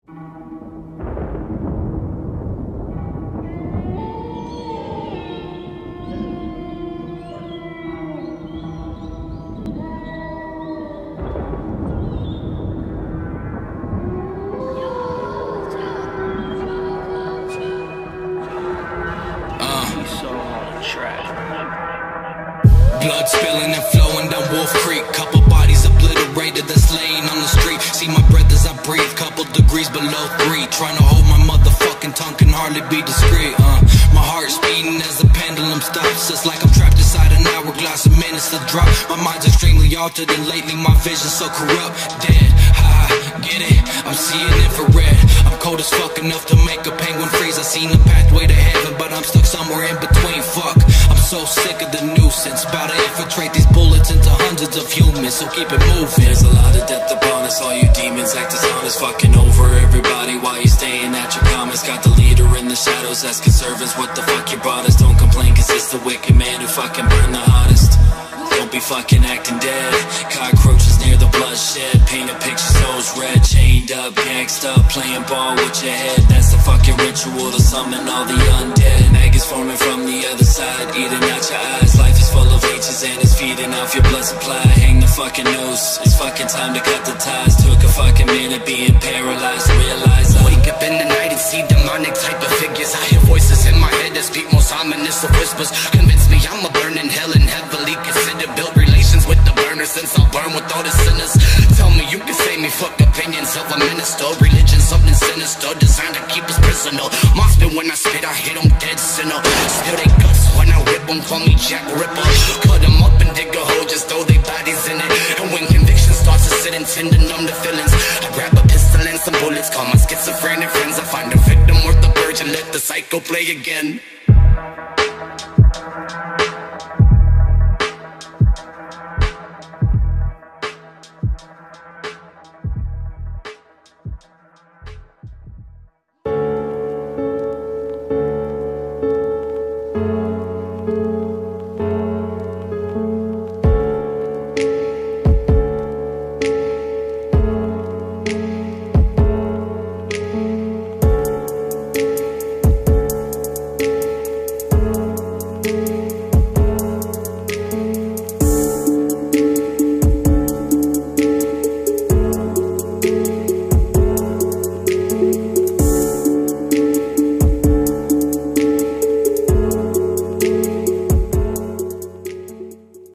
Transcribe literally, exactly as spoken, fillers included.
Blood spilling and flowing down Wolf Creek. Couple bodies obliterated that's laying on the street. See my breath as I breathe, couple degrees below three. Trying to hold my motherfucking tongue, can hardly be discreet. uh, My heart's beating as the pendulum stops. It's like I'm trapped inside an hourglass of minutes to drop. My mind's extremely altered and lately my vision's so corrupt. Dead, ha, get it? I'm seeing infrared. I'm cold as fuck enough to make a penguin freeze. I seen the pathway to heaven, but I'm stuck somewhere in between. Fuck, I'm so sick of the nuisance. About to infiltrate these bullets into hundreds of humans, so keep it moving. There's a lot of death upon us, all you demons act as honest. Fucking over everybody while you staying at your comments. Got the leader in the shadows asking servants what the fuck you brought us. Don't complain cause it's the wicked man who fucking burn the hottest. Don't be fucking acting dead. Cockroaches near the bloodshed. Paint a picture souls red. Chained up, gangsed up, playing ball with your head. That's the fucking ritual to summon all the undead. Maggots forming from the other side, eating out your eyes. Life is full of H's and it's feeding off your blood supply. Hang the fucking noose, it's fucking time to cut the ties. Took a fucking minute being paralyzed to realize I wake up in the night and see demonic type of figures. I hear voices in my head that speak most ominous of whispers. Convince me I'm a burning hell and heavily considered. Build relations with the burner since I'll burn with all the sinners. Tell me you can save me, fuck opinions of a minister. Religion something sinister, designed to keep us prisoner. Mock spit when I spit, I hit them dead sinner. Spill they guts when I rip them, call me Jack Ripper. Cut them up and dig a hole just throw they bodies in it. And when conviction starts to sit and tend to numb the feelings, I grab a pistol and some bullets, call my schizophrenic friends. I find a victim worth the purge and let the cycle play again.